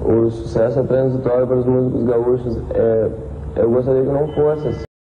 o sucesso é transitório para os músicos gaúchos. Eu gostaria que não fosse assim.